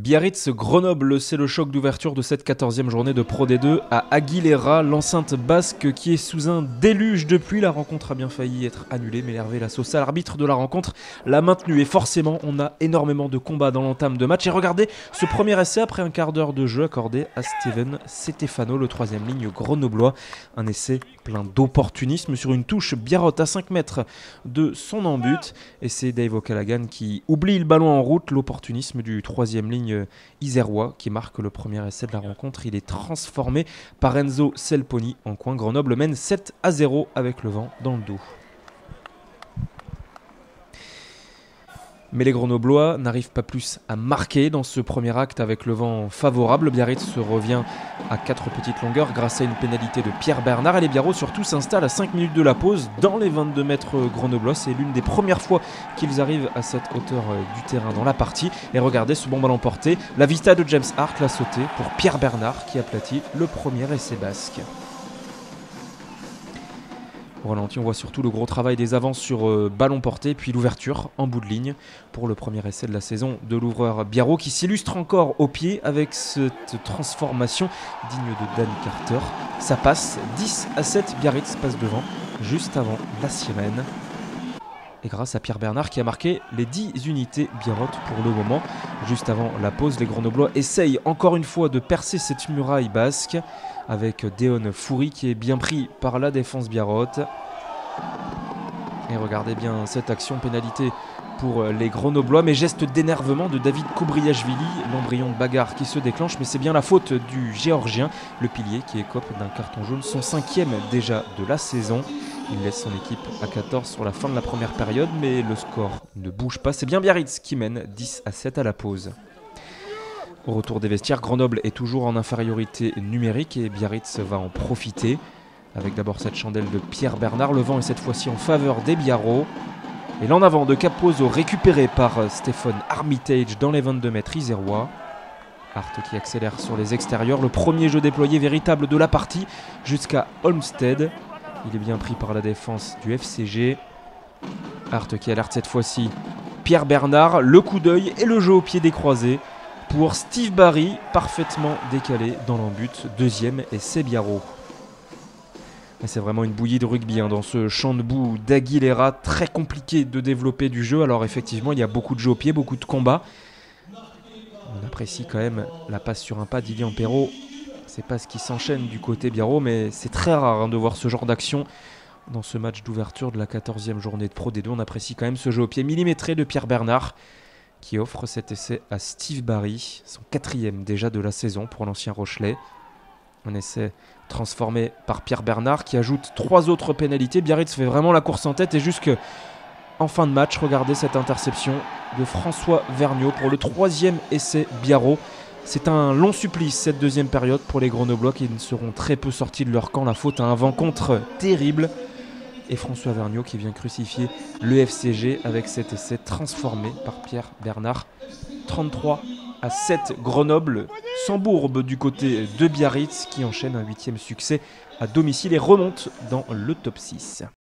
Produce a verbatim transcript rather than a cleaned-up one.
Biarritz-Grenoble, c'est le choc d'ouverture de cette quatorzième journée de Pro D deux à Aguilera, l'enceinte basque qui est sous un déluge de pluie. La rencontre a bien failli être annulée, mais Hervé Lassosa, l'arbitre de la rencontre, l'a maintenue. Et forcément, on a énormément de combats dans l'entame de match. Et regardez ce premier essai après un quart d'heure de jeu accordé à Steven Setefano, le troisième ligne grenoblois. Un essai plein d'opportunisme sur une touche Biarrot à cinq mètres de son en-but. Et c'est Dave O'Callaghan qui oublie le ballon en route, l'opportunisme du troisième ligne isérois qui marque le premier essai de la rencontre. Il est transformé par Enzo Selponi en coin. Grenoble mène sept à zéro avec le vent dans le dos. Mais les Grenoblois n'arrivent pas plus à marquer dans ce premier acte avec le vent favorable. Biarritz se revient à quatre petites longueurs grâce à une pénalité de Pierre Bernard. Et les Biarros surtout s'installent à cinq minutes de la pause dans les vingt-deux mètres grenoblois. C'est l'une des premières fois qu'ils arrivent à cette hauteur du terrain dans la partie. Et regardez ce bon ballon porté. La vista de James Hart l'a sauté pour Pierre Bernard qui aplatit le premier essai basque. Au ralenti, on voit surtout le gros travail des avances sur euh, ballon porté, puis l'ouverture en bout de ligne pour le premier essai de la saison de l'ouvreur Biarrot qui s'illustre encore au pied avec cette transformation digne de Danny Carter. Ça passe dix à sept, Biarritz passe devant juste avant la sirène. Et grâce à Pierre Bernard qui a marqué les dix unités Biarrot pour le moment. Juste avant la pause, les Grenoblois essayent encore une fois de percer cette muraille basque avec Deon Foury qui est bien pris par la défense Biarrot. Et regardez bien cette action, pénalité pour les Grenoblois, mais geste d'énervement de David Kobriashvili, l'embryon de bagarre qui se déclenche, mais c'est bien la faute du Géorgien, le pilier qui écope d'un carton jaune, son cinquième déjà de la saison. Il laisse son équipe à quatorze sur la fin de la première période, mais le score ne bouge pas. C'est bien Biarritz qui mène dix à sept à la pause. Au retour des vestiaires, Grenoble est toujours en infériorité numérique et Biarritz va en profiter. Avec d'abord cette chandelle de Pierre Bernard, le vent est cette fois-ci en faveur des Biarros. Et l'en avant de Capozzo récupéré par Stéphane Armitage dans les vingt-deux mètres isérois. Hart qui accélère sur les extérieurs, le premier jeu déployé véritable de la partie jusqu'à Olmsted. Il est bien pris par la défense du F C G. Hart qui alerte cette fois-ci Pierre Bernard, le coup d'œil et le jeu au pied décroisé pour Steve Barry, parfaitement décalé dans l'en-but. Deuxième et c'est Biarrot. Et c'est vraiment une bouillie de rugby hein, dans ce champ de boue d'Aguilera, très compliqué de développer du jeu. Alors effectivement, il y a beaucoup de jeu au pied, beaucoup de combats. On apprécie quand même la passe sur un pas d'Ilian Perrault. C'est pas ce qui s'enchaîne du côté Biarrot, mais c'est très rare hein, de voir ce genre d'action dans ce match d'ouverture de la quatorzième journée de Pro D deux. On apprécie quand même ce jeu au pied millimétré de Pierre Bernard qui offre cet essai à Steve Barry, son quatrième déjà de la saison pour l'ancien Rochelais. Un essai transformé par Pierre Bernard qui ajoute trois autres pénalités. Biarritz fait vraiment la course en tête et jusque en fin de match, regardez cette interception de François Vergniaud pour le troisième essai Biarrot. C'est un long supplice cette deuxième période pour les Grenoblois qui ne seront très peu sortis de leur camp. La faute à un vent contre terrible. Et François Vergniaud qui vient crucifier le F C G avec cet essai transformé par Pierre Bernard. trente-trois à sept, Grenoble s'embourbe du côté de Biarritz qui enchaîne un huitième succès à domicile et remonte dans le top six.